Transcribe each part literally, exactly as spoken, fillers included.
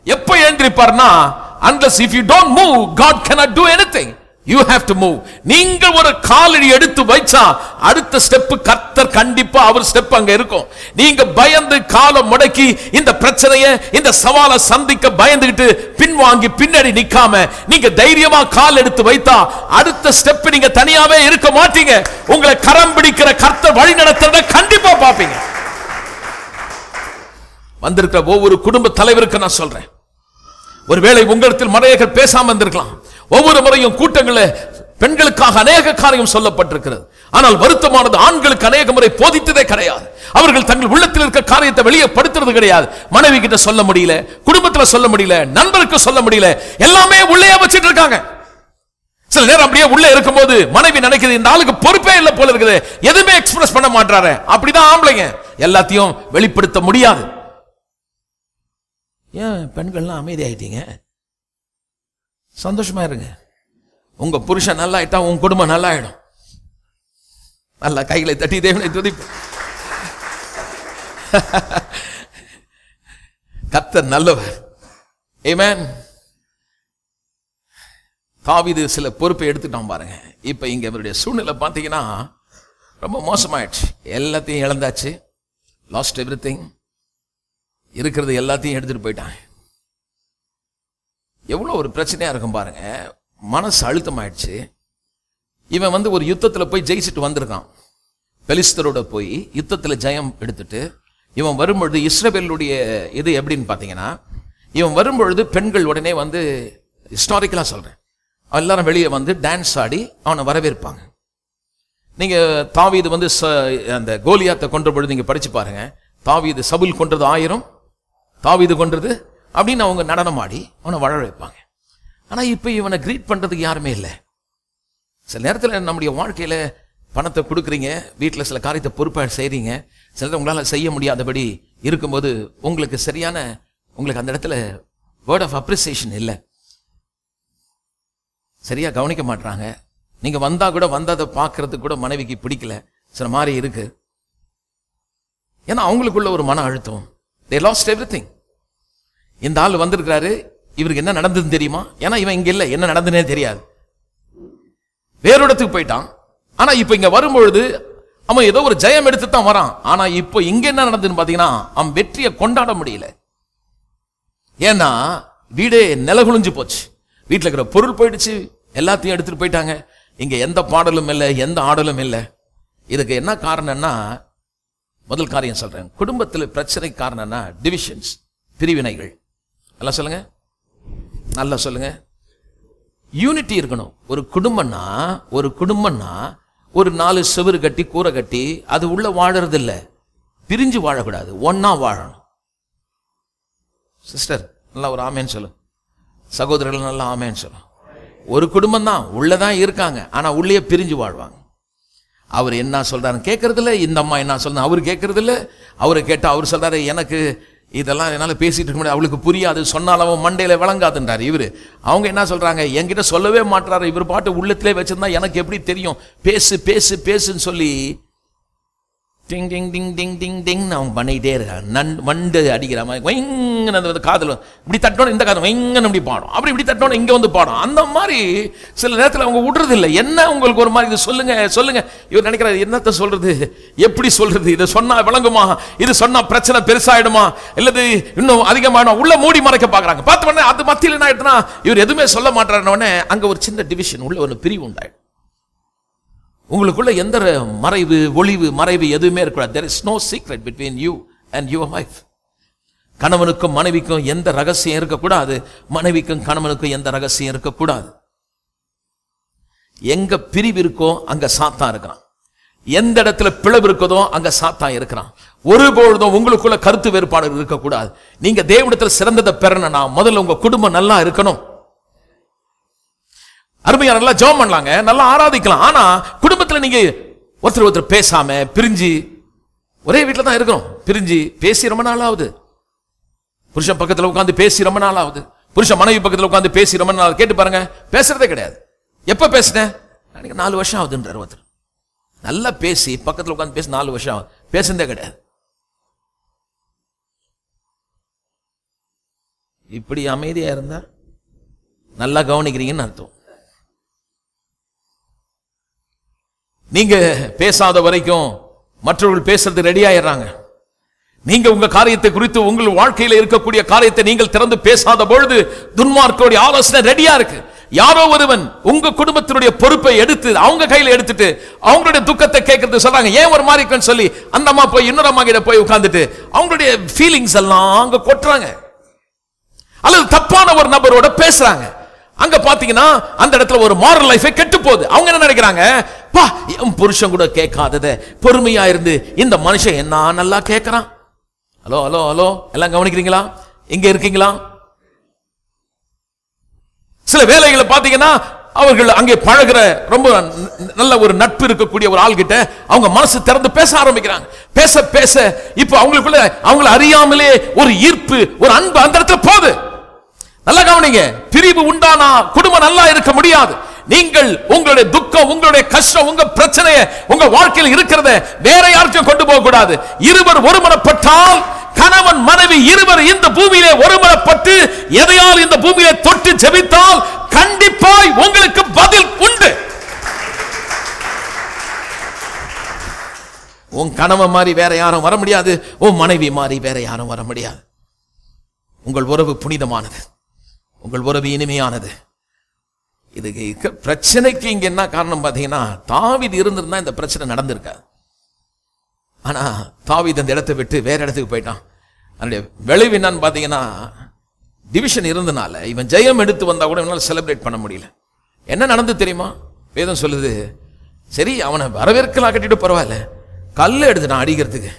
எப்ப எழுந்திருப்பார்னா, unless if you don't move, God cannot do anything. You have to move. நீங்கள் ஒரு காலடி எடுத்து வைச்சா அடுத்த ஸ்டெப் கர்த்தர் கண்டிப்பா அவர் ஸ்டெப் அங்க இருக்கும். நீங்க பயந்து காலம் முடக்கி இந்த பிரச்சனையை இந்த சவாலை சந்திக்க பயந்துகிட்டு பின்வாங்கி பின்னாடி நிக்காம நீங்க தைரியமா கால் எடுத்து வைத்தா அடுத்த ஸ்டெப் நீங்க தனியாவே இருக்க மாட்டீங்க. உங்களை கரம் பிடிக்கிற கர்த்தர் வழி நடத்துறத கண்டிப்பா பாப்பீங்க. வந்திருக்கிற ஒவ்வொரு குடும்ப தலைவருக்கு நான் சொல்றேன், ஒருவேளை உங்களிடத்தில் மனைவிகள் பேசாம இருந்திருக்கலாம். ஒவ்வொரு முறையும் கூட்டங்களில் பெண்களுக்காக அநேக காரியம் சொல்லப்பட்டிருக்கிறது. ஆனால் வருத்தமானது, ஆண்களுக்கு அநேக முறை போதித்ததே கிடையாது. அவர்கள் தங்கள் உள்ளத்தில் இருக்க காரியத்தை வெளியே படுத்துறது கிடையாது. மனைவி கிட்ட சொல்ல முடியல, குடும்பத்தில் சொல்ல முடியல, நண்பருக்கு சொல்ல முடியல, எல்லாமே உள்ளே வச்சிட்டு இருக்காங்க. சில நேரம் அப்படியே உள்ளே இருக்கும்போது மனைவி நினைக்கிறது, இந்த ஆளுக்கு பொறுப்பே இல்லை போல இருக்குது, எதுவுமே எக்ஸ்பிரஸ் பண்ண மாட்டாரு. அப்படிதான் ஆம்பளைங்க, எல்லாத்தையும் வெளிப்படுத்த முடியாது. ஏன் பெண்கள்லாம் அமைதி ஆயிட்டீங்க? சந்தோஷமா இருங்க. உங்க புருஷன் நல்லா ஆயிட்டா உங்க குடும்பம் நல்லா ஆயிடும். நல்லா கைகளை தட்டி தேவனை துதிப்பு. கர்த்தர் நல்லவர். ஆமென். தாவீது சில பொறுப்பை எடுத்துட்டான் பாருங்க. இப்ப இங்க அவருடைய சூழ்நிலை பாத்தீங்கன்னா ரொம்ப மோசமாயிடுச்சு. எல்லாத்தையும் இழந்தாச்சு. Last everything. இருக்கிறது எல்லாத்தையும் எடுத்துட்டு போயிட்டான். எவ்வளவு ஒரு பிரச்சனையா இருக்கும் பாருங்க. மனசு அழுத்தமாயிடுச்சு. இவன் வந்து ஒரு யுத்தத்துல போய் ஜெயிச்சுட்டு வந்திருக்கான். பெலிஸ்தரோட போய் யுத்தத்துல ஜெயம் எடுத்துட்டு இவன் வரும்பொழுது இஸ்ரவேலுடைய இது எப்படின்னு பாத்தீங்கன்னா, இவன் வரும்பொழுது பெண்கள் உடனே வந்து ஹிஸ்டாரிக்கலா சொல்றேன், எல்லாரும் வெளியே வந்து டான்ஸ் ஆடி அவனை வரவேற்பாங்க. நீங்க தாவீது வந்து அந்த கோலியாத்தை கொன்ற பொழுது நீங்க படிச்சு பாருங்க. தாவீது சவுல் கொன்றது ஆயிரம், தாவீது கொன்றது அப்படின்னு அவங்க நடனம் ஆடி அவனை வாழ வைப்பாங்க. ஆனா இப்ப இவனை கிரீட் பண்றதுக்கு யாருமே இல்லை. சில நேரத்தில் நம்முடைய வாழ்க்கையில பணத்தை கொடுக்குறீங்க, வீட்டில் சில காரியத்தை பொறுப்பாக செய்றீங்க, சில உங்களால செய்ய முடியாதபடி இருக்கும்போது உங்களுக்கு சரியான உங்களுக்கு அந்த இடத்துல வேர்ட் ஆஃப் அப்ரிசியேஷன் இல்லை, சரியா கவனிக்க மாட்டாங்க. நீங்க வந்தா கூட வந்ததை பார்க்கறதுக்கு கூட மனைவிக்கு பிடிக்கல, சில மாதிரி இருக்கு. ஏன்னா அவங்களுக்குள்ள ஒரு மன அழுத்தம். they lost everything. இந்த ஆள் வந்திருக்கிறாரு, இவருக்கு என்ன நடந்ததுன்னு தெரியுமா? ஏன்னா இவன் இங்க இல்ல, என்ன நடந்ததுனே தெரியாது, வேற இடத்துக்கு போயிட்டான். ஆனா இப்ப இங்க வரும்பொழுது அவன் ஏதோ ஒரு ஜெயம் எடுத்து தான் வரான். ஆனா இப்போ இங்க என்ன நடந்ததுன்னு பாத்தீங்கன்னா, அவன் வெற்றியை கொண்டாட முடியல. ஏன்னா வீடே நிலகுழிஞ்சு போச்சு, வீட்டுல இருக்கிற பொருள் போயிடுச்சு, எல்லாத்தையும் எடுத்துட்டு போயிட்டாங்க. இங்க எந்த பாடலும் இல்லை, எந்த ஆடலும் இல்லை. இதுக்கு என்ன காரணம்னா, முதல் காரியம் சொல்றேன், குடும்பத்தில் பிரச்சனை காரணம்னா டிவிஷன்ஸ், பிரிவினைகள். நல்லா சொல்லுங்க, நல்லா சொல்லுங்க. யூனிட்டி இருக்கணும். ஒரு குடும்பம்னா ஒரு குடும்பம்னா ஒரு நாலு செவுறு கட்டி கூரை கட்டி அது உள்ள வாழறது இல்லை, பிரிஞ்சு வாழக்கூடாது, ஒன்னா வாழணும். சிஸ்டர் நல்லா ஒரு ஆமேன்னு சொல்லு, சகோதரர்கள் நல்லா ஆமேன்னு சொல்லு. ஒரு குடும்பம் தான், உள்ளதான் இருக்காங்க, ஆனா உள்ளே பிரிஞ்சு வாழ்வாங்க. அவர் என்ன சொல்றாரு கேட்கறது இல்லை, இந்த அம்மா என்ன சொல்ற அவரு கேட்கறது இல்லை. அவரை கேட்டா அவர் சொல்றாரு, எனக்கு இதெல்லாம் என்னால பேசிட்டு இருக்க முடியாது, அவளுக்கு புரியாது, சொன்னாலும் மண்டையில விளங்காதுன்றாரு இவரு. அவங்க என்ன சொல்றாங்க, என்கிட்ட சொல்லவே மாட்டாரு, இவர் பாட்டு உள்ளத்திலே வச்சிருந்தா எனக்கு எப்படி தெரியும், பேசு பேசு பேசுன்னு சொல்லி டிங் டிங் டிங் டிங் டிங் டிங் அவங்க பண்ணிக்கிட்டே இருக்காங்க. நன் வண்டு அடிக்கிற மாதிரி வைங்கன்னு காதல் இப்படி தட்டணும், இந்த காதல் வைங்கன்னு இப்படி பாடும், அப்படி இப்படி தட்டணும் இங்க வந்து பாடும். அந்த மாதிரி சில நேரத்தில் அவங்க விடுறது இல்லை. என்ன உங்களுக்கு ஒரு மாதிரி இது சொல்லுங்க சொல்லுங்க, இவர் நினைக்கிறாரு என்னத்த சொல்றது, எப்படி சொல்றது, இதை சொன்னா விளங்குமா, இது சொன்னா பிரச்சனை பெருசாயிடுமா, இல்லது இன்னும் அதிகமாயிடும், உள்ள மூடி மறைக்க பாக்குறாங்க. பார்த்த உடனே அது மத்தியில் என்ன ஆயிடுனா, இவர் எதுவுமே சொல்ல மாட்டாருன்னு உடனே அங்க ஒரு சின்ன டிவிஷன், உள்ள ஒரு பிரிவு உண்டாயிடும். உங்களுக்குள்ள எந்த மறைவு ஒளிவு மறைவு எதுவுமே இருக்கக்கூடாது. there is no secret between you and your wife. கணவனுக்கும் மனைவிக்கும் எந்த ரகசியம் இருக்கக்கூடாது, மனைவிக்கும் கணவனுக்கும் எந்த ரகசியம் இருக்கக்கூடாது. எங்க பிரிவு இருக்கோ அங்க சாத்தான் இருக்கிறான், எந்த இடத்துல பிளவு இருக்கதோ அங்க சாத்தான் இருக்கிறான். ஒருபொழுதும் உங்களுக்குள்ள கருத்து வேறுபாடு இருக்கக்கூடாது. நீங்க தேவனிடத்துல சிறந்ததை பெறணும்னா முதல்ல உங்க குடும்பம் நல்லா இருக்கணும். அருமையா நல்லா ஜெபம் பண்ணலாங்க, நல்லா ஆராதிக்கலாம். ஆனா குடும்பத்துல நீங்க ஒருத்தர் ஒருத்தர் பேசாம பிரிஞ்சு, ஒரே வீட்டுல தான் இருக்கிறோம், பிரிஞ்சு பேசி ரொம்ப நாள் ஆகுது. புருஷன் பக்கத்துல உட்காந்து பேசி ரொம்ப நாள் ஆகுது, புருஷன் மனைவி பக்கத்துல உட்காந்து பேசி ரொம்ப நாள். கேட்டு பாருங்க, பேசுறதே கிடையாது. எப்ப பேசினேன், நாலு வருஷம் ஆகுதுன்ற ஒருத்தர். நல்லா பேசி பக்கத்துல உட்காந்து பேசி நாலு வருஷம் ஆகுது, பேசுறதே கிடையாது. இப்படி அமைதியா இருந்தா நல்லா கவனிக்கிறீங்கன்னு அர்த்தம். நீங்க பேசாத வரைக்கும் மற்றவர்கள் பேசுறது ரெடி ஆயிடுறாங்க. நீங்க உங்க காரியத்தை குறித்து உங்கள் வாழ்க்கையில இருக்கக்கூடிய காரியத்தை நீங்கள் திறந்து பேசாத பொழுது துன்மார்க்கருடைய ஆலோசனை ரெடியா இருக்கு. யாரோ ஒருவன் உங்க குடும்பத்தினுடைய பொறுப்பை எடுத்து அவங்க கையில எடுத்துட்டு அவங்களுடைய துக்கத்தை கேட்கறது சொல்றாங்க. ஏன் ஒரு மாதிரி இருக்குன்னு சொல்லி அந்த அம்மா போய் இன்னொரு அம்மா கிட்ட போய் உட்கார்ந்துட்டு அவங்களுடைய ஃபீலிங்ஸ் எல்லாம் அங்க கொட்டுறாங்க. அல்லது தப்பான ஒரு நபரோட பேசுறாங்க. அங்க பாத்தீங்கன்னா அந்த இடத்துல ஒரு மாரல் லைஃபே கெட்டு போகுது. அவங்க என்ன நினைக்கிறாங்க, பா என் புருஷன் கூட கேட்காதத பொறுமையா இருந்து இந்த மனுஷன் என்ன நல்லா கேட்கறான். ஹலோ ஹலோ ஹலோ எல்லாம் கவனிக்கிறீங்களா? இங்க இருக்கீங்களா? சில வேலைகளை பாத்தீங்கன்னா அவர்கள் அங்கே பழகுற ரொம்ப நல்ல ஒரு நட்பு இருக்கக்கூடிய ஒரு ஆள் கிட்ட அவங்க மனசு திறந்து பேச ஆரம்பிக்கிறாங்க. பேச பேச இப்ப அவங்களுக்குள்ள அவங்களை அறியாமலே ஒரு ஈர்ப்பு, ஒரு அன்பு அந்த இடத்துல போகுது. நல்லா கவனிங்க. பிரிவு உண்டானா குடும்பம் நல்லா இருக்க முடியாது. நீங்கள் உங்களுடைய துக்கம், உங்களுடைய கஷ்டம், உங்க பிரச்சனையை உங்க வாழ்க்கையில் இருக்கிறத வேற யாருக்கும் கொண்டு போக கூடாது. இருவர் ஒருமனப்பட்டால், கணவன் மனைவி இருவர் இந்த பூமியிலே ஒருமனப்பட்டு எதையால் இந்த பூமியிலே தொட்டு ஜெபித்தால் கண்டிப்பாய் உங்களுக்கு பதில் உண்டு. உன் கணவன் மாதிரி வேற யாரும் வர முடியாது. உன் மனைவி மாதிரி வேற யாரும் வர முடியாது. உங்கள் உறவு புனிதமானது, உங்கள் உறவு இனிமையானது. இதுக்கு பிரச்சனைக்கு இங்க என்ன காரணம் பாத்தீங்கன்னா, தாவீது இருந்திருந்தா இந்த பிரச்சனை நடந்திருக்காது. ஆனா தாவீது அந்த இடத்தை விட்டு வேற இடத்துக்கு போயிட்டான். அதனுடைய விளைவு என்னன்னு பாத்தீங்கன்னா, டிவிஷன் இருந்தனால இவன் ஜெயம் எடுத்து வந்தா கூட இவனால செலிப்ரேட் பண்ண முடியல. என்ன நடந்து தெரியுமா? வேதம் சொல்லுது, சரி அவனை வரவேற்கலாம் கட்டிட்டு பரவாயில்ல, கல்ல எடுத்துட்டான் அடிக்கிறதுக்கு.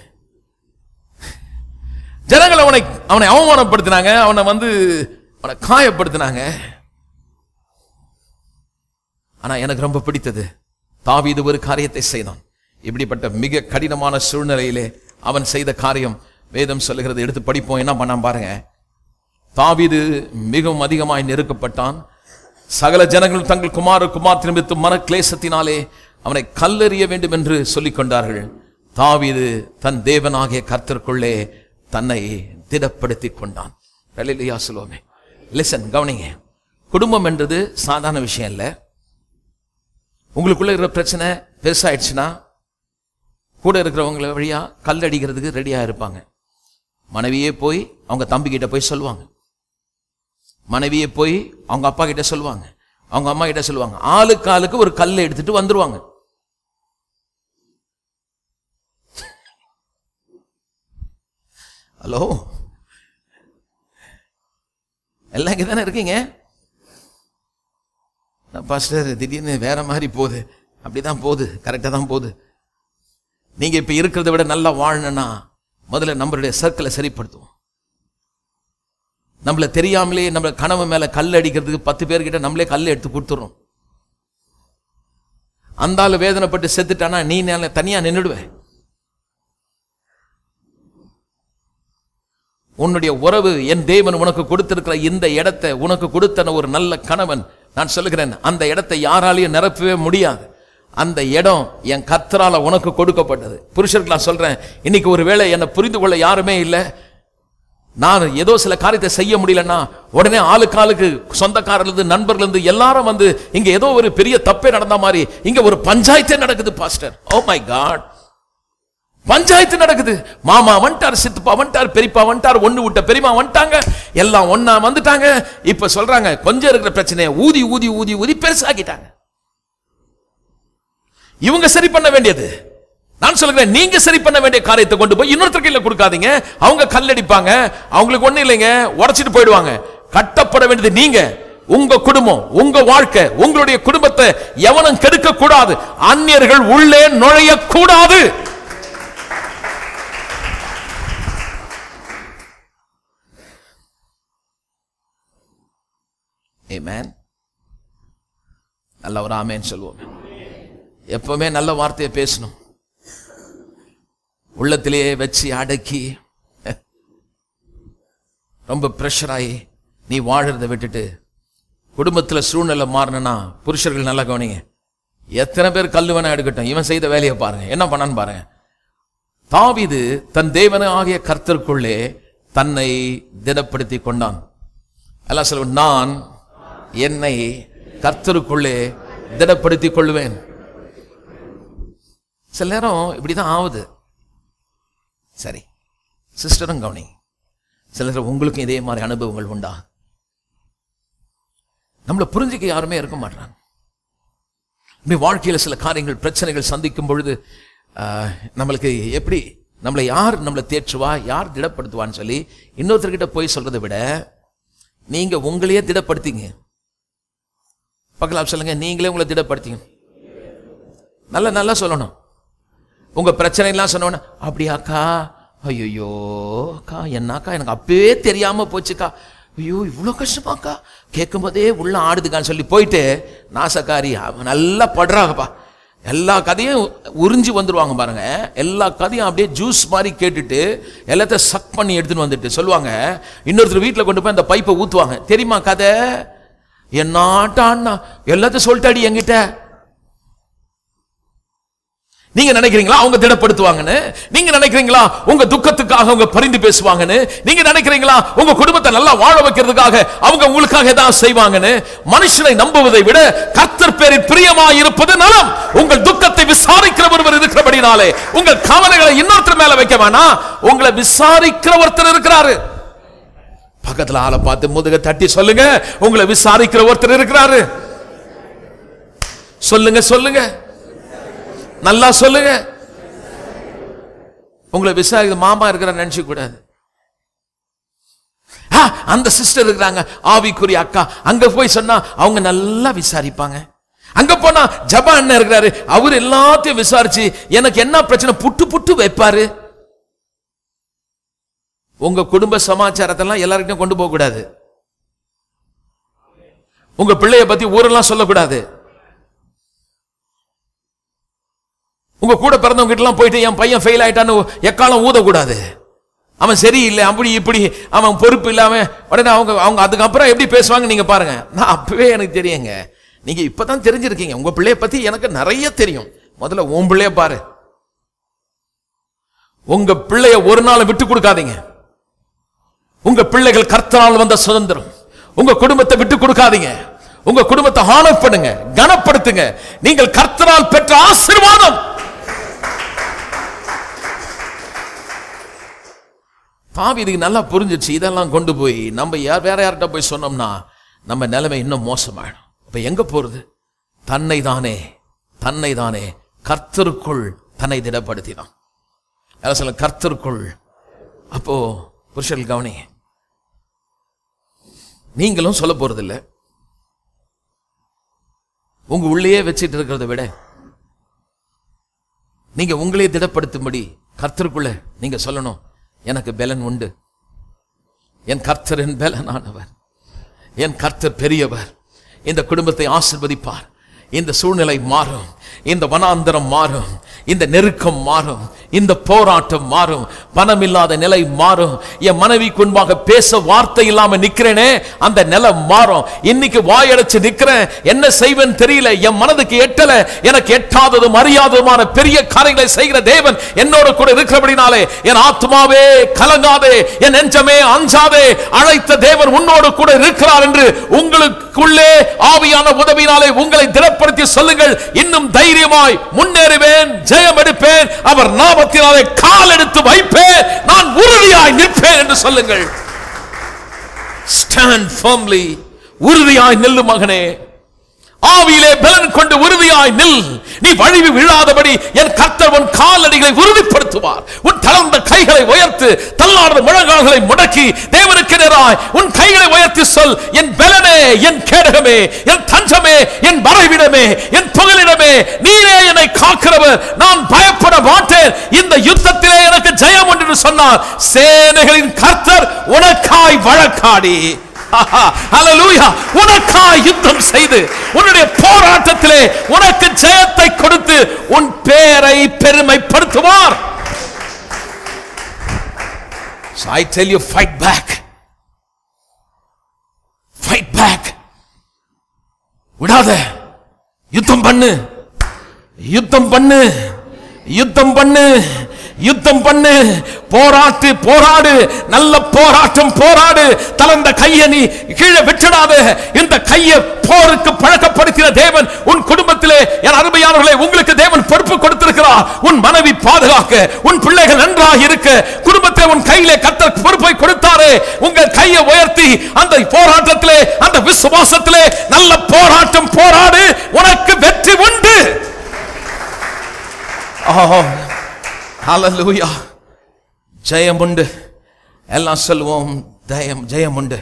ஜனங்கள் அவனை அவனை அவமானப்படுத்தினாங்க, அவனை வந்து அவனை காயப்படுத்தினாங்க. ஆனா எனக்கு ரொம்ப பிடித்தது, தாவீது ஒரு காரியத்தை செய்தான். இப்படிப்பட்ட மிக கடினமான சூழ்நிலையிலே அவன் செய்த காரியம் வேதம் சொல்லுகிறது. எடுத்து படிப்போம். என்ன பண்ணான் பாருங்க. தாவீது மிகவும் அதிகமாய் நெருக்கப்பட்டான். சகல ஜனங்கள் தங்கள் குமார குமார் திரும்பித்து மன கிளேசத்தினாலே அவனை கல்லெறிய வேண்டும் என்று சொல்லிக் கொண்டார்கள். தாவீது தன் தேவனாகிய கர்த்தருக்குள்ளே தன்னை திடப்படுத்திக் கொண்டான். அல்லேலூயா சொல்லுவோமே. லிசன், கவனிங்க. குடும்பம் என்றது சாதாரண விஷயம் இல்லை. உங்களுக்குள்ள இருக்கிற பிரச்சனை பெருசாயிடுச்சுன்னா கூட இருக்கிறவங்கள வழியா கல் அடிக்கிறதுக்கு ரெடியா இருப்பாங்க. மனைவியே போய் அவங்க தம்பி கிட்ட போய் சொல்லுவாங்க, மனைவியே போய் அவங்க அப்பா கிட்ட சொல்லுவாங்க, அவங்க அம்மா கிட்ட சொல்லுவாங்க. ஆளுக்கு ஆளுக்கு ஒரு கல்லை எடுத்துட்டு வந்துருவாங்க. ஹலோ, எல்லாம் இங்க தானே இருக்கீங்க? பாஸ்டர் திடீர்னு வேற மாதிரி போகுது. அப்படிதான் போகுது, கரெக்டா தான் போகுது. நீங்க இப்ப இருக்கிறத விட நல்லா வாழணும்னா முதல்ல நம்மளுடைய சர்க்கிளை சரிப்படுத்துவோம். நம்மள தெரியாமலே நம்ம கனவு மேல கல் அடிக்கிறதுக்கு பத்து பேர்கிட்ட நம்மளே கல் எடுத்து கொடுத்துறோம். அந்த ஆளு வேதனைப்பட்டு செத்துட்டானா நீ தனியா நின்றுடுவேன். உன்னுடைய உறவு, என் தேவன் உனக்கு கொடுத்திருக்கிற இந்த இடத்தை, உனக்கு கொடுத்தன ஒரு நல்ல கணவன், நான் சொல்லுகிறேன் அந்த இடத்தை யாராலையும் நிரப்பவே முடியாது. அந்த இடம் என் கர்த்தரால உனக்கு கொடுக்கப்பட்டது. புருஷருக்கு நான் சொல்றேன், இன்னைக்கு ஒரு வேளை என்னை புரிந்து கொள்ள யாருமே இல்லை, நான் ஏதோ சில காரியத்தை செய்ய முடியலன்னா உடனே ஆளுக்கு ஆளுக்கு சொந்தக்காரர்ல நண்பர்கள் இருந்து எல்லாரும் வந்து இங்க ஏதோ ஒரு பெரிய தப்பே நடந்த மாதிரி இங்க ஒரு பஞ்சாயத்தே நடக்குது pastor. Oh my god, panchayat நடக்குது. மாமா வந்துட்டார், சித்தப்பா வந்துட்டார், பெரியப்பா வந்துட்டார், ஒண்ணு விட்ட பெரியமா வந்துட்டாங்க, எல்லாம் ஒன்னா வந்துட்டாங்க. இப்ப சொல்றாங்க கொஞ்சம் இருக்கிற பிரச்சனையை ஊதி ஊதி ஊதி ஊதி பெருசாக்கிட்டாங்க. இவங்க சரி பண்ண வேண்டியது, நான் சொல்லுகிறேன், நீங்க சரி பண்ண வேண்டிய காரியத்தை கொண்டு போய் இன்னொருத்தர் கையில கொடுக்காதீங்க. அவங்க கல்லடிப்பாங்க, அவங்களுக்கு ஒண்ணு இல்லைங்க, உடைச்சிட்டு போயிடுவாங்க. கட்டப்பட வேண்டியது நீங்க, உங்க குடும்பம், உங்க வாழ்க்கை, உங்களுடைய குடும்பத்தை எவனும் கெடுக்க கூடாது. அந்நியர்கள் உள்ளே நுழைய கூடாது. ஆமென். நல்ல ஒரு ஆமென் சொல்லுவோம். எப்பவுமே நல்ல வார்த்தையை பேசணும், உள்ளத்திலேயே வச்சு அடக்கி ரொம்ப பிரஷர் ஆகி நீ வாழறதை விட்டுட்டு குடும்பத்தில் சூழ்நிலை மாறணும்னா புருஷர்கள் நல்லா கவனிங்க. எத்தனை பேர் கல்லு வேணா எடுக்கட்டும், இவன் செய்த வேலையை பாருங்க, என்ன பண்ணான்னு பாருங்க. தாவீது தன் தேவன ஆகிய கர்த்தருக்குள்ளே தன்னை திடப்படுத்தி கொண்டான். எல்லாம் சொல்லுவேன், நான் என்னை கர்த்தருக்குள்ளே திடப்படுத்திக் கொள்வேன். சில நேரம் இப்படிதான் ஆகுது. சரி சிஸ்டரும் கவனி, சில நேரம் உங்களுக்கும் இதே மாதிரி அனுபவங்கள் உண்டா? நம்மளை புரிஞ்சுக்க யாருமே இருக்க மாட்டாங்க. வாழ்க்கையில் சில காரியங்கள் பிரச்சனைகள் சந்திக்கும் பொழுது நம்மளுக்கு எப்படி நம்மளை யார் நம்மளை தேற்றுவா, யார் திடப்படுத்துவான்னு சொல்லி இன்னொருத்தர்கிட்ட போய் சொல்றதை விட நீங்க உங்களையே திடப்படுத்திங்க. பக்கத்தில் சொல்லுங்க, நீங்களே உங்களை திடப்படுத்திங்க. நல்லா நல்லா சொல்லணும். உங்க பிரச்சனை எல்லாம் சொன்ன அப்படியாக்கா, ஐயோ அக்கா என்னக்கா எனக்கு அப்பவே தெரியாம போச்சுக்கா, ஐயோ இவ்வளோ கஷ்டமாக்கா, கேட்கும் போதே உள்ள ஆடுதுக்கான்னு சொல்லி போயிட்டு நாசக்காரி நல்லா படுறாங்கப்பா, எல்லா கதையும் உறிஞ்சி வந்துடுவாங்க பாருங்க. எல்லா கதையும் அப்படியே ஜூஸ் மாதிரி கேட்டுட்டு எல்லாத்தையும் சக் பண்ணி எடுத்துன்னு வந்துட்டு சொல்லுவாங்க. இன்னொருத்தர் வீட்டில் கொண்டு போய் அந்த பைப்பை ஊற்றுவாங்க. தெரியுமா கதை என்னாட்டான்னா எல்லாத்தையும் சொல்லிட்டாடி என்கிட்ட. நீங்க நினைக்கிறீங்களா அவங்க திடப்படுத்துவாங்கன்னு? நீங்க நினைக்கிறீங்களா உங்க துக்கத்துக்காக அவங்க பரிந்து பேசுவாங்கன்னு? நீங்க நினைக்கிறீங்களா உங்க குடும்பத்தை நல்லா வாழ வைக்கிறதுக்காக அவங்க உங்களுக்காக ஏதாவது செய்வாங்கன்னு? மனுஷனை நம்புவதை விட கர்த்தர் பேரில் பிரியமாய் இருப்பது நலம். உங்கள் துக்கத்தை விசாரிக்கிற ஒருவர் இருக்கிறபடினாலே உங்கள் கவலைகளை இன்னொருத்தர் மேல வைக்க வேணாம், உங்களை விசாரிக்கிற ஒருத்தர் இருக்கிறாரு. பக்கத்துல ஆளை பார்த்து முதுக தட்டி சொல்லுங்க, உங்களை விசாரிக்கிற ஒருத்தர் இருக்கிறாரு. சொல்லுங்க சொல்லுங்க, நல்லா சொல்லுங்க. உங்களை விசாரிக்க மாமா இருக்கிற நினைச்சு கூடாது. அந்த சிஸ்டர் இருக்கிறாங்க ஆவிக்குரிய அக்கா, அங்க போய் சொன்னா அவங்க நல்லா விசாரிப்பாங்க. அங்க போனா ஜபா அண்ணன் இருக்கிறாரு, அவர் எல்லாத்தையும் விசாரிச்சு எனக்கு என்ன பிரச்சனை புட்டு புட்டு வைப்பாரு. உங்க குடும்ப சமாச்சாரத்தெல்லாம் எல்லாருக்கிட்டையும் கொண்டு போக கூடாது. உங்க பிள்ளைய பத்தி ஊரெல்லாம் சொல்லக்கூடாது. உங்க கூட பிறந்தவங்க கிட்ட எல்லாம் போயிட்டு என் பையன் ஃபெயில் ஆயிட்டான்னு எக்காலம் ஊதக்கூடாது. அவன் சரியில்லை அப்படி இப்படி அவன் பொறுப்பு இல்லாம உடனே அவங்க அவங்க அதுக்கப்புறம் எப்படி பேசுவாங்க நீங்க பாருங்க. நான் அப்பவே எனக்கு தெரியுங்க, நீங்க இப்பதான் தெரிஞ்சிருக்கீங்க. உங்க பிள்ளைய பத்தி எனக்கு நிறைய தெரியும். முதல்ல உன் பிள்ளைய பாரு. உங்க பிள்ளைய ஒரு நாள் விட்டு கொடுக்காதீங்க. உங்க பிள்ளைகள் கர்த்தரால் வந்த சுதந்திரம். உங்க குடும்பத்தை விட்டு கொடுக்காதீங்க. உங்க குடும்பத்தை ஹானர் பண்ணுங்க, கனப்படுத்துங்க. நீங்கள் கர்த்தரால் பெற்ற ஆசீர்வாதம். தாவீதுக்கு நல்லா புரிஞ்சிச்சு. இதெல்லாம் கொண்டு போய் நம்ம யார் வேற யார்கிட்ட போய் சொன்னோம்னா நம்ம நிலைமை இன்னும் மோசமாயிடும். அப்ப எங்க போறது? தன்னை தானே தன்னை தானே கர்த்தருக்குள் தன்னை திடப்படுத்தினான். சொல்ல கர்த்தருக்குள். அப்போ புருஷர்கள் கவனி, நீங்களும் சொல்ல போறது இல்லை. உங்க உள்ளே வச்சிட்டு இருக்கிறத விட நீங்க உங்களே திடப்படுத்தும்படி கர்த்தருக்குள்ள நீங்க சொல்லணும், எனக்கு பலன் உண்டு, என் கர்த்தர் என் பலனானவர், என் கர்த்தர் பெரியவர், இந்த குடும்பத்தை ஆசீர்வதிப்பார், இந்த சூழ்நிலை மாறும், இந்த வனாந்தரம் மாறும், இந்த நெருக்கம் மாறும், இந்த போராட்டம் மாறும், பணம் இல்லாத நிலை மாறும், என் மனைவிக்கு முன்பாக பேச வார்த்தை இல்லாம நிக்கிறேனே அந்த நிலை மாறும், இன்னைக்கு வாயடைச்சு நிக்கிறேன் என்ன செய்வேன் தெரியல, என் மனதுக்கு எட்டல, எனக்கு எட்டாததும் அறியாததுமான பெரிய காரியங்களை செய்கிற தேவன் என்னோட கூட இருக்கிறபடினாலே என் ஆத்மாவே கலங்காதே, என் நெஞ்சமே அஞ்சாதே, அழைத்த தேவன் உன்னோடு கூட இருக்கிறார் என்று உங்களுக்குள்ளே ஆவியான உதவினாலே உங்களை திடப்படுத்தி சொல்லுங்கள். இன்னும் தைரியமாய் முன்னேறுவேன், ஜெயம் எடுப்பேன், அவர் நாமத்தினாலே கால் எடுத்து வைப்பேன், நான் உறுதியாய் நிற்பேன் என்று சொல்லுங்கள். ஸ்டாண்ட் ஃபர்ம்லி, உறுதியாய் நில்லு மகனே, ஆவியிலே பலன் கொண்டு உறுதியாய் நில். நீ வழிவி விழாதபடி என் கர்த்தர் உன் காலடிகளை உறுதிப்படுத்துவார். உன் தளர்ந்த கைகளை உயர்த்து, தள்ளாடுற முழங்கால்களை முடக்கி தேவனுக்கு நேராய் உன் கைகளை உயர்த்தி சொல், என் பலனே, என் கேடகமே, என் தஞ்சமே, என் மறைவிடமே, என் புகலிடமே, நீரே என்னை காக்கிறவர், நான் பயப்பட மாட்டேன், இந்த யுத்தத்திலே எனக்கு ஜெயம் என்று சொன்னார். சேனைகளின் கர்த்தர் உனக்காய் வழக்காடி ஹல்லேலூயா உனக்காய் யுத்தம் செய்து உன்னுடைய போராட்டத்திலே உனக்கு ஜெயத்தை கொடுத்து உன் பேரை பெருமைப்படுத்துவார். So I tell you, fight back, fight back, விடாத, யுத்தம் பண்ணு, யுத்தம் பண்ணு, யுத்தம் பண்ணு, யுத்தம் பண்ணு, போராட்டு, போராடு, நல்ல போராட்டம் போராடு. தளர்ந்த கையை நீ கீழே விட்டுடாத. இந்த கையை போருக்கு பழக்கப்படுத்தின தேவன் உன் குடும்பத்திலே, என் அருமையானவர்களே, உங்களுக்கு தேவன் பொறுப்பு கொடுத்திருக்கிறார். உன் மனைவி பாதுகாக்க, உன் பிள்ளைகள் நன்றாக இருக்க, குடும்பத்தை உன் கையிலே கர்த்தர் பொறுப்பை கொடுத்தாரே. உங்கள் கையை உயர்த்தி அந்த போராட்டத்திலே, அந்த விசுவாசத்திலே நல்ல போராட்டம் போராடு. உனக்கு வெற்றி உண்டு. ஹல்லேலூயா. ஜெயம் உண்டு. எல்லாம் சொல்லுவோம், ஜெயம் ஜெயம் உண்டு.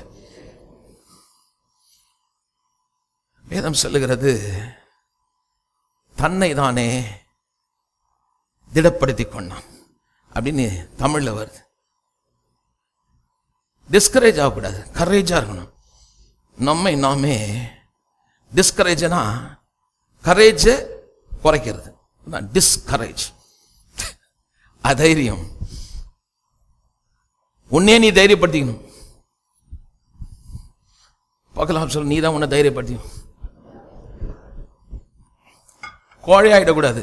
வேதம் சொல்லுகிறது, தன்னை தானே திடப்படுத்திக் கொண்டான் அப்படின்னு தமிழ்ல வருது. டிஸ்கரேஜ் ஆகக்கூடாது, கரேஜா இருக்கணும். நம்மை நாமே டிஸ்கரேஜ்னா கரேஜ் குறைக்கிறது, டிஸ்கரேஜ் அதைரியம். உன்னே நீ தைரியப்படுத்திக்கணும். பார்க்கலாம் சொல்ல, நீ தான் உன்னை தைரியப்படுத்திக்கணும். கோழை ஆயிடக்கூடாது.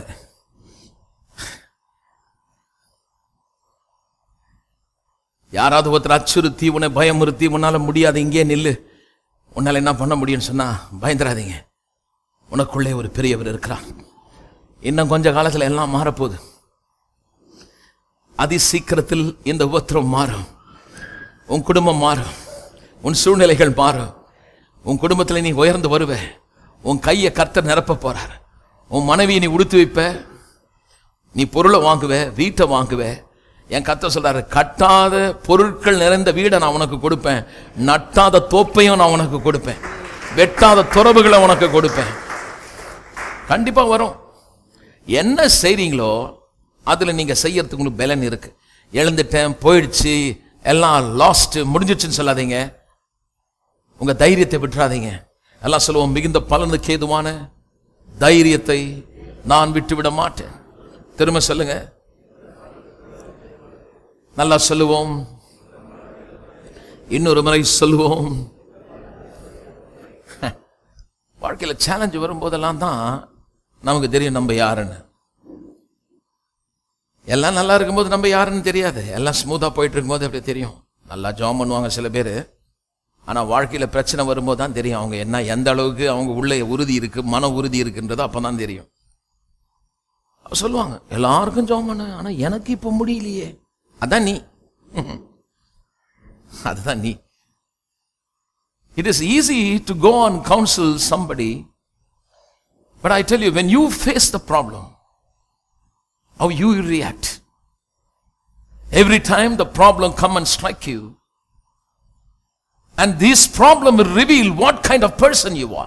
யாராவது ஒருத்தர் அச்சுறுத்தி உன்னை பயமுறுத்தி உன்னால முடியாது, இங்கே நில்லு, உன்னால என்ன பண்ண முடியும்னு சொன்னா பயந்துராதீங்க. உனக்குள்ளே ஒரு பெரியவர் இருக்கிறார். இன்னும் கொஞ்ச காலத்தில் எல்லாம் மாறப்போகுது. அதி சீக்கிரத்தில் இந்த உபத்திரம் மாறும். உன் குடும்பம் மாறும், உன் சூழ்நிலைகள் மாறும். உன் குடும்பத்தில் நீ உயர்ந்து வருவ. உன் கையை கர்த்தர் நிரப்ப போறார். உன் மனைவியை நீ உடுத்து வைப்ப, நீ பொருளை வாங்குவ, வீட்டை வாங்குவ. என் கர்த்தர் சொல்றாரு, கட்டாத பொருட்கள் நிறைந்த வீடை நான் உனக்கு கொடுப்பேன், நட்டாத தோப்பையும் நான் உனக்கு கொடுப்பேன், வெட்டாத துறவுகளை உனக்கு கொடுப்பேன். கண்டிப்பா வரும். என்ன செய்றீங்களோ அதுல நீங்க செய்யறதுக்கு உங்களுக்கு பலன் இருக்கு. எழுந்துட்டேன், போயிடுச்சு, எல்லாம் லாஸ்ட், முடிஞ்சிடுச்சுன்னு சொல்லாதீங்க. உங்க தைரியத்தை விட்டுறாதீங்க. எல்லாம் சொல்லுவோம், மிகுந்த பலனுக்கு ஏதுவான தைரியத்தை நான் விட்டு விட மாட்டேன். திரும்ப சொல்லுங்க, நல்லா சொல்லுவோம், இன்னொரு முறை சொல்லுவோம். வாழ்க்கையில் சேலஞ்சு வரும்போதெல்லாம் தான் நமக்கு தெரியும் நம்ம யாருன்னு. எல்லாம் நல்லா இருக்கும்போது நம்ம யாருன்னு தெரியாது. எல்லாம் ஸ்மூத்தா போயிட்டு இருக்கும்போது அப்படி தெரியும். நல்லா ஜாம் பண்ணுவாங்க சில பேர். ஆனா வாழ்க்கையில பிரச்சனை வரும்போது தான் தெரியும் அவங்க என்ன, எந்த அளவுக்கு அவங்க உள்ள உறுதி இருக்கு, மன உறுதி இருக்குன்றது அப்பதான் தெரியும். சொல்லுவாங்க, எல்லாருக்கும் ஜாம் பண்ண, ஆனா எனக்கு இப்ப முடியலையே. அதான் நீ, அதுதான் நீ. It is easy to go and counsel somebody, but I tell you, when you face the problem, how you react. Every time the problem come and strike you, and this problem will reveal what kind of person you are.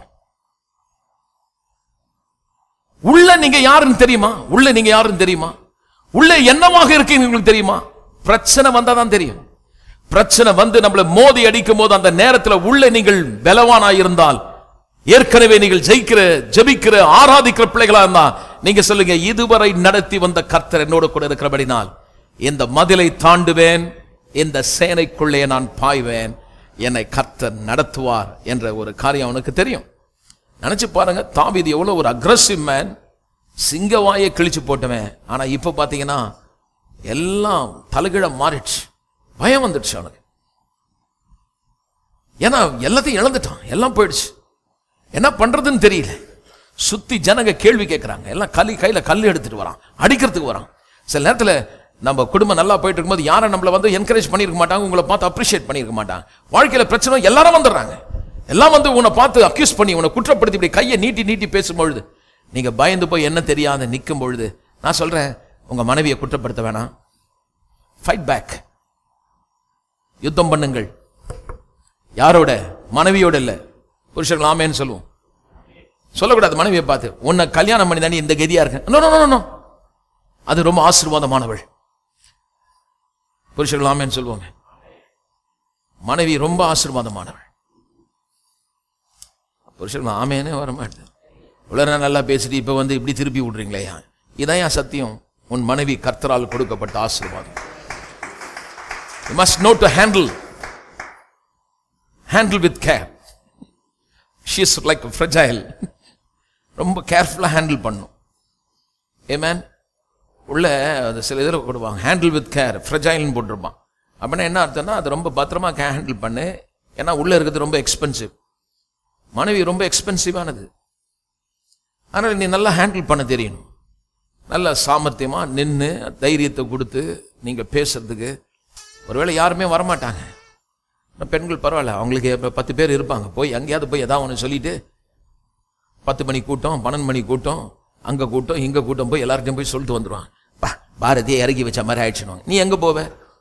உள்ள நீங்க யாருன்னு தெரியுமா? உள்ள நீங்க யாருன்னு தெரியுமா? உள்ள என்னவாக இருக்கீங்க உங்களுக்கு தெரியுமா? பிரச்சனை வந்தாதான் தெரியும். பிரச்சனை வந்து நம்மளை மோதி அடிக்கும் போது அந்த நேரத்தில் உள்ள நீங்கள் பலவானாயிருந்தால், ஏற்கனவே நீங்கள் ஜெயிக்கிற, ஜெபிக்கிற, ஆராதிக்கிற பிள்ளைகளா இருந்தா நீங்க சொல்லுங்க, இதுவரை நடத்தி வந்த கர்த்தர் என்னோடு கூட இருக்கிறபடினால் இந்த மதிலை தாண்டுவேன், இந்த சேனைக்குள்ளே நான் பாய்வேன், என்னை கர்த்தர் நடத்துவார் என்ற ஒரு காரியம் அவனுக்கு தெரியும். நினைச்சு பாருங்க, தாவீது எவ்வளவு ஒரு அக்ரெசிவ் மேன், சிங்கவாயை கிழிச்சு போட்டவன். ஆனா இப்ப பாத்தீங்கன்னா எல்லாம் தலைகீழ மாறிடுச்சு. பயம் வந்துடுச்சு அவனுக்கு. ஏன்னா எல்லாத்தையும் இழந்துட்டான், எல்லாம் போயிடுச்சு. என்ன பண்றதுன்னு தெரியல. சுத்தி ஜனங்க கேள்வி கேட்கிறாங்க. எல்லாம் கல்லி கையில கல் எடுத்துட்டு வரான், அடிக்கிறதுக்கு வரான். சில நேரத்துல நம்ம குடும்பம் நல்லா போயிட்டு இருக்கும்போது யாரும் நம்மள வந்து என்கரேஜ் பண்ணிருக்க மாட்டாங்க, உங்களை பார்த்து அப்ரிஷியேட் பண்ணிருக்க மாட்டாங்க. வாழ்க்கையில பிரச்சனை எல்லாரும் வந்துடுறாங்க. எல்லாம் வந்து உன்னை பார்த்து அக்யூஸ் பண்ணி, உன்னை குற்றப்படுத்தி இப்படி கையை நீட்டி நீட்டி பேசும்பொழுது நீங்க பயந்து போய் என்ன தெரியாத நிற்கும் பொழுது, நான் சொல்றேன், உங்க மனைவியை குற்றப்படுத்த வேணாம். ஃபைட் பேக், யுத்தம் பண்ணுங்கள். யாரோட? மனைவியோட இல்ல. புருஷர்கள் ஆமேன்னு சொல்லுவோம். சொல்லக்கூடாது மனைவியை பார்த்து, உன்னை கல்யாணம் பண்ணி தானே இந்த கதியா இருக்கு. அது ரொம்ப ஆசீர்வாதமானவள். புருஷர்கள் ஆமேன்னு சொல்லுவோம். மனைவி ரொம்ப ஆசீர்வாதமானவள். புருஷர்கள் ஆமேனே வர மாட்டேன். உலக நல்லா பேசிட்டு இப்ப வந்து இப்படி திருப்பி விடுறீங்களே, இதான் என் சத்தியம். உன் மனைவி கர்த்தரால் கொடுக்கப்பட்ட ஆசீர்வாதம். You must know to handle handle with care. She is like fragile. ரொம்ப கேர்ஃபுல்லா ஹேண்டில் பண்ணும். Amen. உள்ள அது சில இதில் கொடுப்பாங்க, ஹேண்டில் வித் கேர், ஃப்ரெஜைல்னு போட்டிருப்பான். அப்படின்னா என்ன அர்த்தம்னா அது ரொம்ப பத்திரமா ஹேண்டில் பண்ணு, ஏன்னா உள்ளே இருக்கிறது ரொம்ப எக்ஸ்பென்சிவ். மனைவி ரொம்ப எக்ஸ்பென்சிவானது, அதனால் நீ நல்லா ஹேண்டில் பண்ண தெரியணும். நல்ல சாமர்த்தியமாக நின்று தைரியத்தை கொடுத்து நீங்கள் பேசுறதுக்கு. ஒருவேளை யாருமே வரமாட்டாங்க, பெண்கள் பரவாயில்ல, அவங்களுக்கு பத்து பேர் இருப்பாங்க, போய் எங்கேயாவது போய் ஏதாவது ஒன்று சொல்லிட்டு பத்து மணி கூட்டம், பன்னெண்டு மணி கூட்டம், அங்கே கூட்டம் இங்கே கூட்டம் போய் எல்லார்ட்டையும் போய் சொல்லிட்டு வந்துடுவான். பா பாரதியை இறக்கி வச்ச மாதிரி ஆயிடுச்சுன்னு. நீ எங்கே போவ?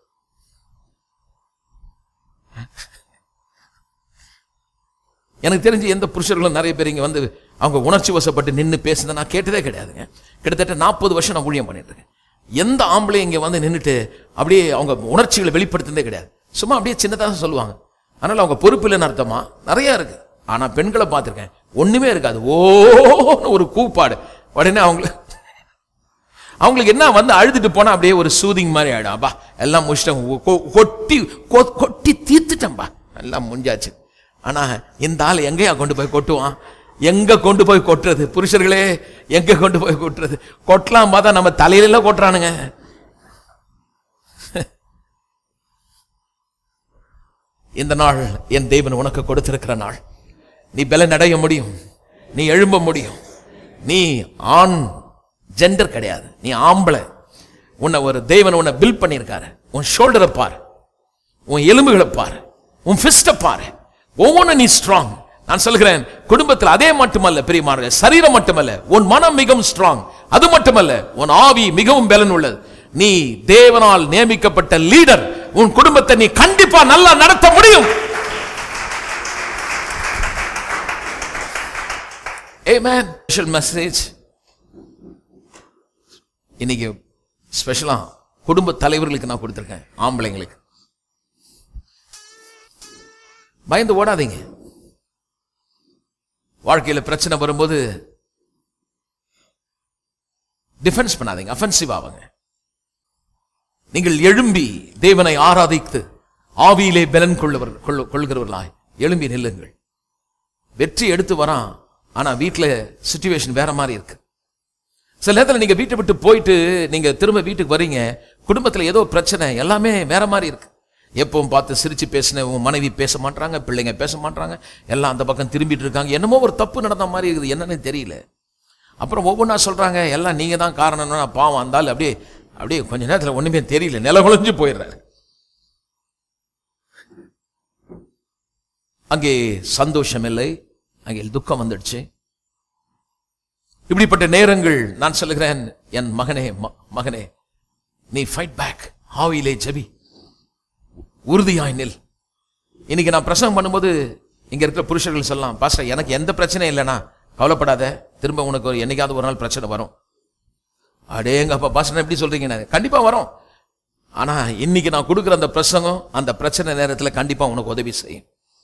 எனக்கு தெரிஞ்சு எந்த புருஷர்களும் நிறைய பேர் இங்கே வந்து அவங்க உணர்ச்சி வசப்பட்டு நின்று பேசுனதை நான் கேட்டதே கிடையாதுங்க. கிட்டத்தட்ட நாற்பது வருஷம் நான் ஊழியம் பண்ணிட்டு இருக்கேன். எந்த ஆம்பளையும் இங்கே வந்து நின்றுட்டு அப்படியே அவங்க உணர்ச்சிகளை வெளிப்படுத்துனதே கிடையாது. சும்மா அப்படியே சின்னதாக சொல்லுவாங்க. அதனால் அவங்க பொறுப்பில்லைன்னு அர்த்தமா நிறையா இருக்கு. ஆனால் பெண்களை பார்த்துருக்கேன், ஒன்றுமே இருக்காது, ஓன்னு ஒரு கூப்பாடு. உடனே அவங்களுக்கு அவங்களுக்கு என்ன வந்து அழுதுட்டு போனால் அப்படியே ஒரு சூதிங் மாதிரி ஆகிடும். அப்பா எல்லாம் முடிச்சிட்டேன், கொட்டி கொட்டி தீர்த்துட்டேன்பா, எல்லாம் முடிஞ்சாச்சு. ஆனால் இந்த ஆள் எங்கேயா கொண்டு போய் கொட்டுவான்? எங்க கொண்டு போய் கொட்டுறது? புருஷர்களே எங்க கொண்டு போய் கொட்டுறது? கொட்டலாம் பார்த்தா நம்ம தலையில கொட்டுறானுங்க. இந்த நாள் என் தேவன் உனக்கு கொடுத்திருக்கிற நாள். நீ பலன் அடைய முடியும், நீ எழும்ப முடியும். நீ ஆண் ஜெண்டர் கிடையாது, நீ ஆம்பளை. உன்னை ஒரு தேவன் உன்னை பில்ட் பண்ணியிருக்காரு. உன் ஷோல்டரை பாரு, உன் எலும்புகளை பாரு, உன் ஃபிஸ்ட பாரு, ஒவ்வொன்றும் நீ ஸ்ட்ராங். நான் சொல்கிறேன், குடும்பத்தில் அதே மட்டுமல்ல பிரியமானவர்களே, சரீரம் மட்டுமல்ல, உன் மனம் மிகவும் ஸ்ட்ராங். அது மட்டுமல்ல, உன் ஆவி மிகவும் பலன் உள்ளது. நீ தேவனால் நியமிக்கப்பட்ட லீடர். உன் குடும்பத்தை நீ கண்டிப்பா நல்லா நடத்த முடியும். ஆமென். ஸ்பெஷல் மெசேஜ் இன்னைக்கு ஸ்பெஷலா குடும்ப தலைவர்களுக்கு நான் கொடுத்திருக்கேன். ஆம்பளைங்களுக்கு பயந்து ஓடாதீங்க. வாழ்க்கையில பிரச்சனை வரும்போது டிஃபென்ஸ் பண்ணாதீங்க, அஃபென்சிவ் ஆவாங்க. நீங்கள் எழும்பி தேவனை ஆராதித்து ஆவியிலே பலன் கொள்ளவர் கொள்கிறவர்களாய் எழும்பி நில்லுங்கள். வெற்றி எடுத்து வரான், ஆனா வீட்டில் சிச்சுவேஷன் வேற மாதிரி இருக்கு. சில நேரத்தில் நீங்க வீட்டை விட்டு போயிட்டு நீங்க திரும்ப வீட்டுக்கு வரீங்க, குடும்பத்தில் ஏதோ பிரச்சனை, எல்லாமே வேற மாதிரி இருக்கு. எப்பவும் பார்த்து சிரிச்சு பேசின உங்க மனைவி பேச மாட்டாங்க, பிள்ளைங்க பேச மாட்டாங்க, எல்லாம் அந்த பக்கம் திரும்பிட்டு இருக்காங்க. என்னமோ ஒரு தப்பு நடந்த மாதிரி இருக்குது, என்னன்னு தெரியல. அப்புறம் ஒவ்வொன்றா சொல்றாங்க, எல்லாம் நீங்க தான் காரணம்னா பாவம் வந்தாலும் அப்படியே அப்படியே கொஞ்ச நேரத்தில் ஒண்ணுமே தெரியல, நில குழஞ்சு போயிடுறாரு. அங்கே சந்தோஷம் இல்லை, அங்கே துக்கம் வந்துடுச்சு. இப்படிப்பட்ட நேரங்கள் நான் சொல்லுகிறேன், என் மகனே மகனே நீ ஃபைட் பேக், ஆவியிலே ஜெபி, உறுதியாய் நில். இன்னைக்கு நான் பிரசங்கம் பண்ணும்போது இங்க இருக்கிற புருஷர்கள் சொல்லலாம், பாஸ்டர் எனக்கு எந்த பிரச்சனையும் இல்லைனா கவலைப்படாத, திரும்ப உனக்கு ஒரு என்னைக்காவது ஒரு நாள் பிரச்சனை வரும். அடேங்கப்பா பாஸ்டர் எப்படி சொல்றீங்க? கண்டிப்பா வரும். ஆனா இன்னைக்கு நான் கொடுக்குற அந்த பிரசங்கம் அந்த பிரச்சனை நேரத்தில் கண்டிப்பா உனக்கு உதவி செய்யும்.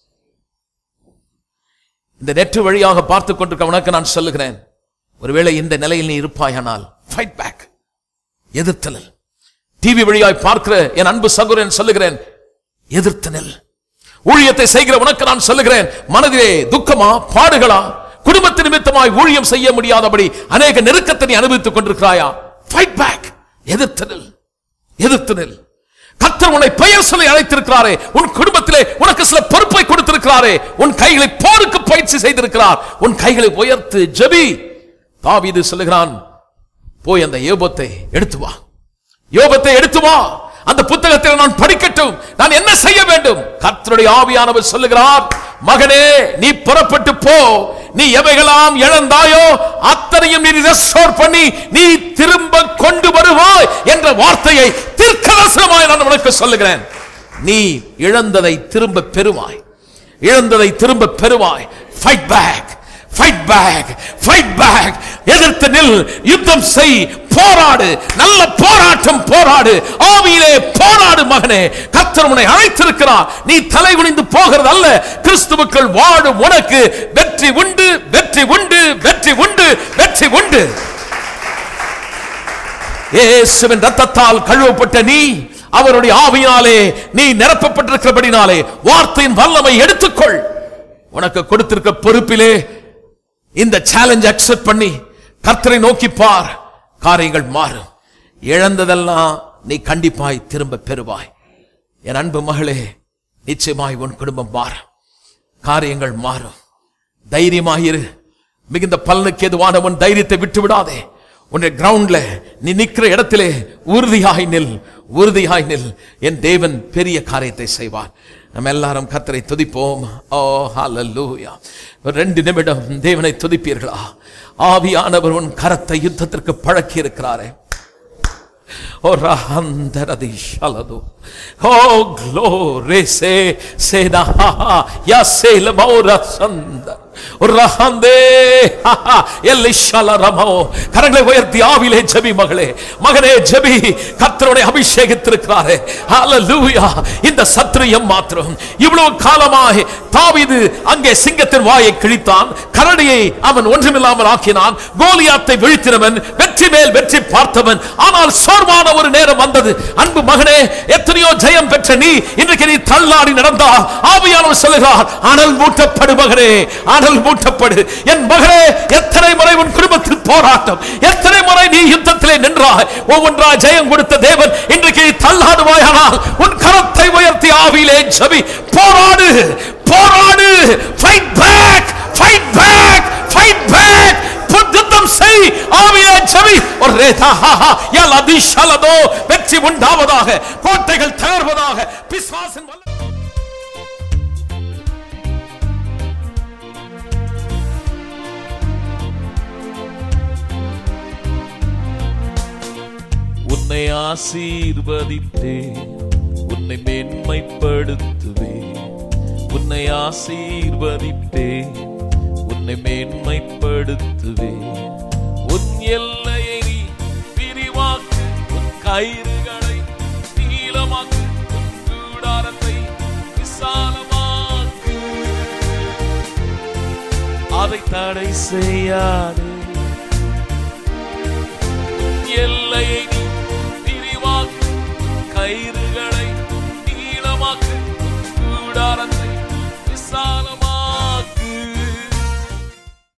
இந்த நெட் வழியாக பார்த்து கொண்டிருக்க உனக்கு நான் சொல்லுகிறேன், ஒருவேளை இந்த நிலையில் நீ இருப்பாயானால் ஃபைட் பேக், எதிர்த்தல். டிவி வழியாய் பார்க்கிற என் அன்பு சகோதரன் சொல்லுகிறேன், எதிர்த்தல். ஊழியத்தை செய்கிற உனக்கு நான் சொல்லுகிறேன், மனதிலே துக்கமா பாடுகளா, குடும்பத்து நிமித்தமாய் ஊழியம் செய்ய முடியாதபடி அநேக நெருக்கத்தை நீ அனுபவித்துக் கொண்டிருக்கிறாயா? Fight back, எதிர்த்தல், எதிர்த்தல். கர்த்தர் உன்னை பெயர் சொல்லி அழைத்திருக்கிறாரே, உன் குடும்பத்திலே உனக்கு சில பொறுப்பை கொடுத்திருக்கிறாரே, உன் கைகளை போருக்கு பயிற்சி செய்திருக்கிறார், உன் கைகளை உயர்த்து ஜெபி. தாவீது சொல்லுகிறான், போய் அந்த யோபத்தை எடுத்து வா, யோபத்தை எடுத்து வா, அந்த புத்தகத்தில் நான் படிக்கட்டும், நான் என்ன செய்ய வேண்டும்? கர்த்தருடைய ஆவியானவர் சொல்லுகிறார், மகனே நீ புறப்பட்டு போ, நீ எவைகளாம் இழந்தாயோ அத்தனையும் நீ ரெஸ்டோர் பண்ணி நீ திரும்ப கொண்டு வருவாய் என்ற வார்த்தையை தீர்க்கதரிசனமாய் நான் உனக்கு சொல்லுகிறேன். நீ இழந்ததை திரும்ப பெறுவாய், இழந்ததை திரும்ப பெறுவாய். Fight back, fight back, fight back. எதிர்த்து நில், யுத்தம் செய், போராடு, நல்ல போராட்டம் போராடு, ஆவியிலே போராடு மகனே. கர்த்தர் உன்னை அழைத்திருக்கிறார், நீ தலை குனிந்து போகிறது அல்ல. கிறிஸ்துவுக்குள் வாழும் உனக்கு வெற்றி உண்டு, வெற்றி உண்டு, வெற்றி உண்டு, வெற்றி உண்டு. இயேசுவின் இரத்தத்தால் கழுவப்பட்ட நீ, அவருடைய ஆவியினாலே நீ நிரப்பப்பட்டிருக்கிறபடினாலே வார்த்தையின் வல்லமை எடுத்துக்கொள். உனக்கு கொடுத்திருக்க பொறுப்பிலே இந்த சேலஞ்ச் அக்செப்ட் பண்ணி கர்த்தரை நோக்கி பார், காரியங்கள் மாறும். இழந்ததெல்லாம் நீ கண்டிப்பாய் திரும்ப பெறுவாய். என் அன்பு மகளே, நிச்சயமாய் உன் குடும்பம் மாறும், காரியங்கள் மாறும். தைரியமாயிரு. மிகுந்த பலனுக்கு எதுவான உன் தைரியத்தை விட்டு விடாதே. உன்னை கிரவுண்ட்ல நீ நிக்கிற இடத்திலே உறுதியாய் நில், உறுதியாய் நில். என் தேவன் பெரிய காரியத்தை செய்வார். நம்ம எல்லாரும் கர்த்தரை துதிப்போம். ஓ ஹல்லேலூயா. ரெண்டு நிமிடம் தேவனை துதிப்பீர்களா? ஆவியானவர் உன் கரத்தை யுத்தத்திற்கு பழக்கி இருக்கிறாரே. Oh rahandaradishalado. Oh glory se seda ya se la maura sanda. rahande elishala ramo. கரங்களை உயர்த்தி ஆவியிலே ஜெபி மகளே, மகனே ஜெபி. கர்த்தருடைய அபிஷேகத்திற்காரே. ஹalleluya. இந்த சத்திரியம் மாத்திரம் இவ்வளவு காலமாய் தாவீது அங்கே சிங்கத்தின் வாயை கிழித்தான், கரடியை அவன் ஒன்றுமில்லாமல் ஆக்கினான், கோலியாத்தை வீழ்த்தினவன், வெற்றி மேல் வெற்றி பார்த்தவன். ஆனால் சோர்வான ஒரு நேரம் வந்தது. அன்பு மகனே, எத்தனையோ ஜெயம் பெற்ற நீ இன்றைக்கு நீ தள்ளாடி நடந்தா ஆவியானவர் சொல்லுகிறார், அனல் மூட்டப்படு மகனே, அனல் மூட்டப்படு. என் மகனே, எத்தனை முறை உன் குடும்பத்தில் போராட்டம், எத்தனை முறை நீ யுத்தத்திலே நின்றாய். ஒவ்வொன்றாய் ஜெயம் கொடுத்த தேவன் இன்றைக்கு நீ தள்ளாடுவாயானால் உன் கரத்தை உயர்த்தி ஆவியிலே ஜெபி. போராடு, போராடு. Fight back, fight back, fight back. யுத்தம் செய், ஆவியிலே ஜெபி. ஒரு ரேதாஹா யலதிஷலதோ. வெற்றி உண்டாவதாக, கோட்டைகள் தகர்வதாக. பிசாசின் உன்னை ஆசீர்வதித்தே, உன்னை மேன்மைப்படுத்துவே. உன்னை ஆசீர்வதித்தே, உன்னை மேன்மைப்படுத்துவே. உன் எல்லையை நீ விரிவாக்கு, உன் கயிறுகளை நீளமாக்கு, உன் கூடாரத்தை விசாலமாக்கு. அதை தடை செய்யாதே. உன் எல்லையை